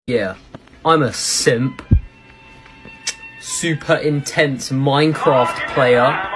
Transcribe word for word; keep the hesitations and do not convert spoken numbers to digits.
Yeah, I'm a simp. Super intense Minecraft player.